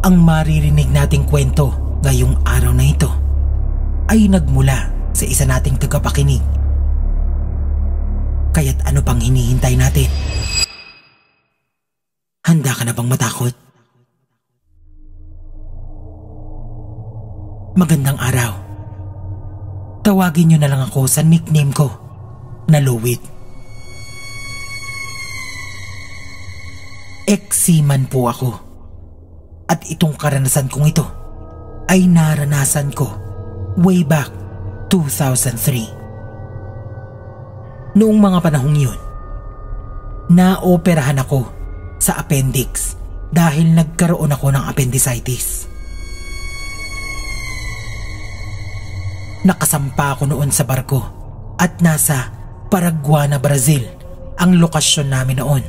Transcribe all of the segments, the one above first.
Ang maririnig nating kwento ngayong araw na ito ay nagmula sa isa nating tagapakinig. Kaya't ano pang hinihintay natin? Handa ka na bang matakot? Magandang araw. Tawagin niyo na lang ako sa nickname ko na Luwit. Ex-seaman po ako. At itong karanasan kong ito ay naranasan ko way back 2003. Noong mga panahong yun, naoperahan ako sa appendix dahil nagkaroon ako ng appendicitis. Nakasampa ako noon sa barko at nasa Paraguana, Brazil ang lokasyon namin noon.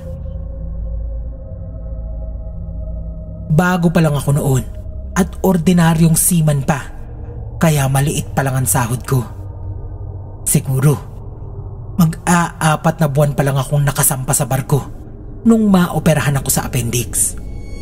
Bago pa lang ako noon at ordinaryong seaman pa, kaya maliit pa lang ang sahod ko. Siguro, mag-aapat na buwan pa lang akong nakasampa sa barko nung maoperahan ako sa appendix.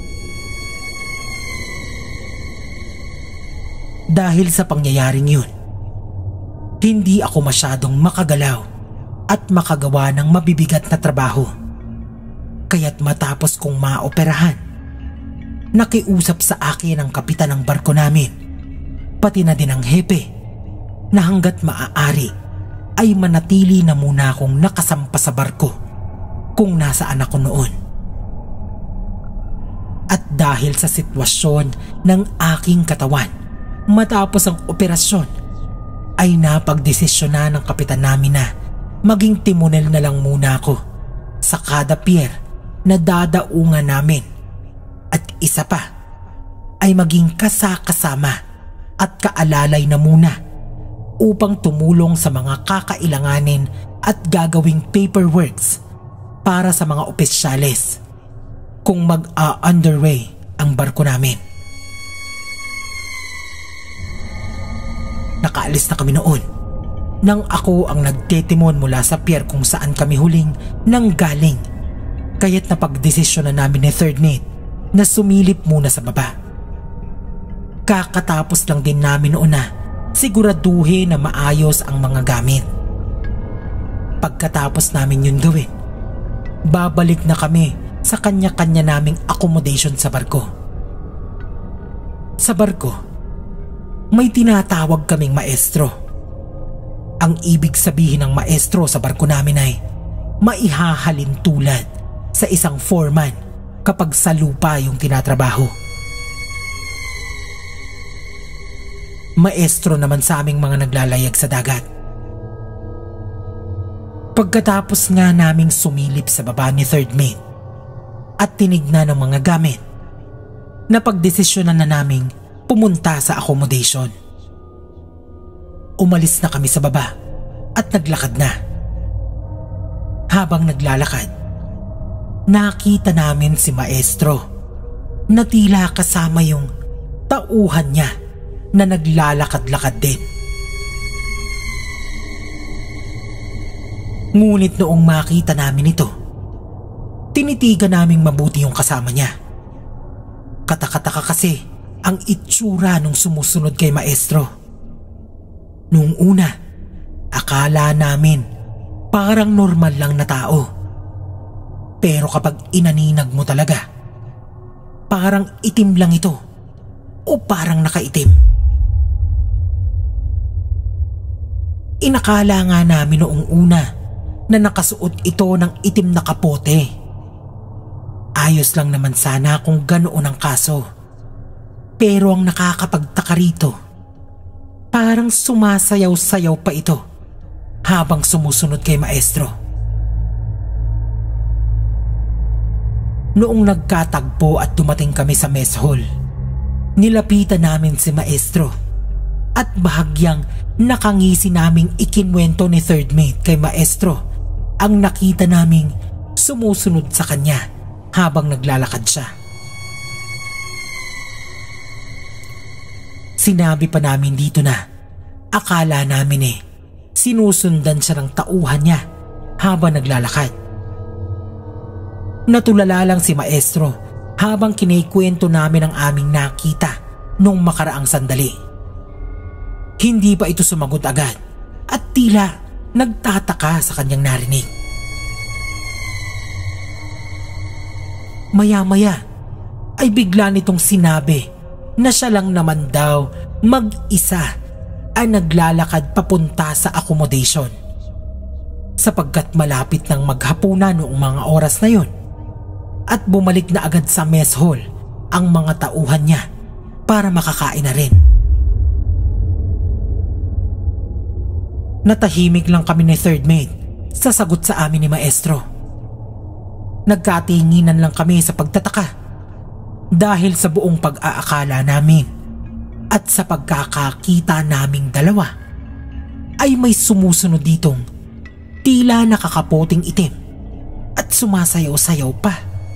Dahil sa pangyayaring yun, hindi ako masyadong makagalaw at makagawa ng mabibigat na trabaho. Kaya't matapos kong maoperahan, nakiusap sa akin ang kapitan ng barko namin, pati na din ang hepe, na hanggat maaari ay manatili na muna akong nakasampa sa barko kung nasaan ako noon. At dahil sa sitwasyon ng aking katawan matapos ang operasyon, ay napagdesisyonan ng kapitan namin na maging timonel na lang muna ako sa kada pier na dadaungan namin. At isa pa ay maging kasama at kaalalay na muna upang tumulong sa mga kakailanganin at gagawing paperworks para sa mga opisyales kung mag-underway ang barko namin. Nakaalis na kami noon nang ako ang nagtetimon mula sa pier kung saan kami huling nanggaling, kaya't napagdesisyon na namin ni third mate na sumilip muna sa baba. Kakatapos lang din namin noon na siguraduhin na maayos ang mga gamit. Pagkatapos namin yun gawin, babalik na kami sa kanya-kanya naming accommodation sa barko. Sa barko, may tinatawag kaming maestro. Ang ibig sabihin ng maestro sa barko namin ay maihahalin tulad sa isang foreman kapag sa lupa yung tinatrabaho. Maestro naman sa aming mga naglalayag sa dagat. Pagkatapos nga naming sumilip sa baba ni third mate at tinignan ng mga gamit, napagdesisyonan na naming pumunta sa accommodation. Umalis na kami sa baba at naglakad na. Habang naglalakad, nakita namin si maestro na tila kasama yung tauhan niya na naglalakad-lakad din. Ngunit noong makita namin ito, tinitigan naming mabuti yung kasama niya. Katakataka kasi ang itsura nung sumusunod kay maestro. Noong una, akala namin parang normal lang na tao. Pero kapag inaninag mo talaga, parang itim lang ito o parang nakaitim. Inakala nga namin noong una na nakasuot ito ng itim na kapote. Ayos lang naman sana kung ganoon ang kaso. Pero ang nakakapagtaka rito, parang sumasayaw-sayaw pa ito habang sumusunod kay maestro. Noong nagkatagpo at dumating kami sa mess hall, nilapitan namin si maestro at bahagyang nakangisi naming ikinwento ni third mate kay maestro ang nakita naming sumusunod sa kanya habang naglalakad siya. Sinabi pa namin dito na akala namin sinusundan siya ng tauhan niya habang naglalakad. Natulala lang si maestro habang kinikwento namin ang aming nakita nung makaraang sandali. Hindi pa ito sumagot agad at tila nagtataka sa kanyang narinig. Maya-maya ay bigla nitong sinabi na siya lang naman daw mag-isa ay naglalakad papunta sa accommodation. Sapagkat malapit ng maghapunan noong mga oras na yon at bumalik na agad sa mess hall ang mga tauhan niya para makakain na rin. Natahimik lang kami ni third mate sa sagot sa amin ni Maestro. Nagkatinginan lang kami sa pagtataka dahil sa buong pag-aakala namin at sa pagkakakita naming dalawa ay may sumusunod ditong tila nakakaputing itim at sumasayaw-sayaw pa.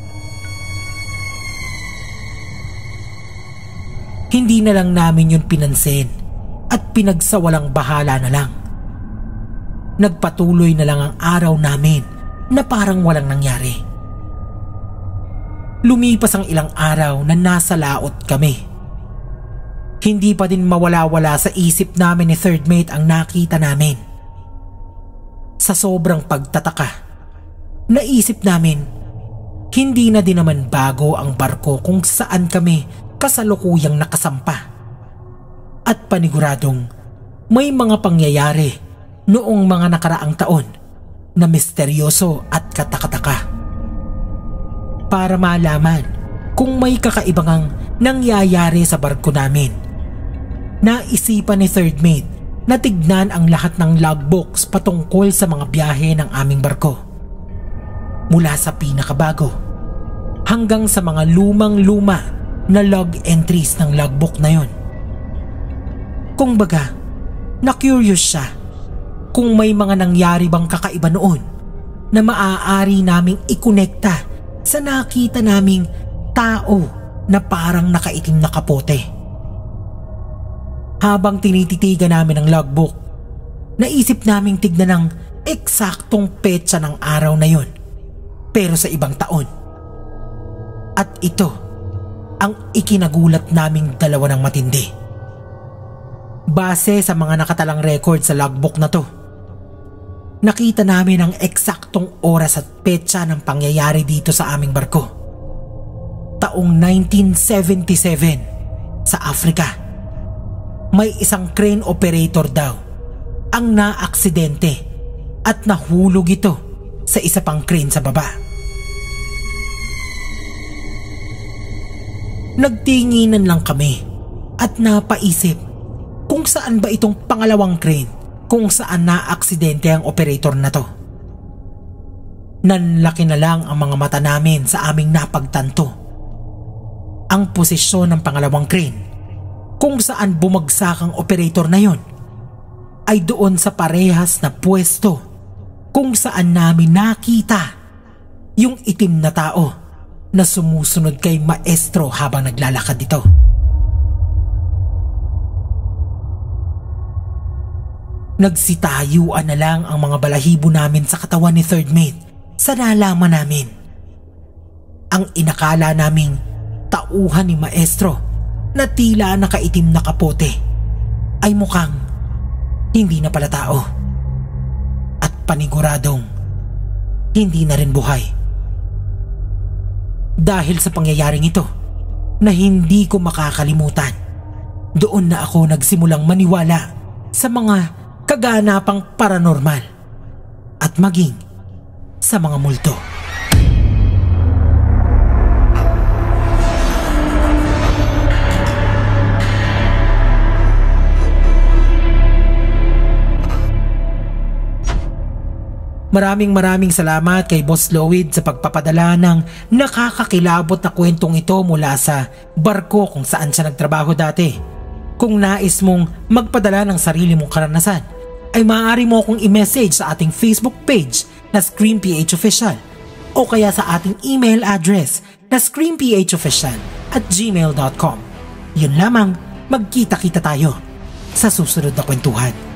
Hindi na lang namin yun pinansin at pinagsawalang bahala na lang. Nagpatuloy na lang ang araw namin na parang walang nangyari. Lumipas ang ilang araw na nasa laot kami. Hindi pa din mawala-wala sa isip namin ni third mate ang nakita namin. Sa sobrang pagtataka, naisip namin hindi na din naman bago ang barko kung saan kami kasalukuyang nakasampa. At paniguradong may mga pangyayari noong mga nakaraang taon na misteryoso at katakataka. Para malaman kung may kakaibang nangyayari sa barko namin, naisipan ni third mate na tignan ang lahat ng logbooks patungkol sa mga biyahe ng aming barko. Mula sa pinakabago hanggang sa mga lumang-luma na log entries ng logbook na yon. Kung baga, na-curious siya kung may mga nangyari bang kakaiba noon na maaari naming ikonekta sa nakita naming tao na parang nakaitim na kapote. Habang tinititigan namin ang logbook, naisip naming tignan ang eksaktong petsa ng araw na yon pero sa ibang taon. At ito ang ikinagulat naming dalawa ng matindi. Base sa mga nakatalang record sa logbook na to, nakita namin ang eksaktong oras at petsa ng pangyayari dito sa aming barko. Taong 1977 sa Africa. May isang crane operator daw ang naaksidente at nahulog ito sa isa pang crane sa baba. Nagtinginan lang kami at napaisip kung saan ba itong pangalawang crane kung saan naaksidente ang operator na to. Nanlaki na lang ang mga mata namin sa aming napagtanto. Ang posisyon ng pangalawang crane kung saan bumagsak ang operator na yon ay doon sa parehas na pwesto kung saan namin nakita yung itim na tao na sumusunod kay Maestro habang naglalakad ito. Nagsitayuan na lang ang mga balahibo namin sa katawan ni third mate sa nalaman namin. Ang inakala naming tauhan ni Maestro na tila nakaitim na kapote ay mukhang hindi na pala tao at paniguradong hindi na rin buhay. Dahil sa pangyayaring ito na hindi ko makakalimutan, doon na ako nagsimulang maniwala sa mga kaganapang paranormal at maging sa mga multo. Maraming salamat kay Boss Lloyd sa pagpapadala ng nakakakilabot na kwentong ito mula sa barko kung saan siya nagtrabaho dati. Kung nais mong magpadala ng sarili mong karanasan, ay maaari mo akong i-message sa ating Facebook page na Scream PH Official o kaya sa ating email address na screamphofficial@gmail.com. Yun lamang, magkita-kita tayo sa susunod na kwentuhan.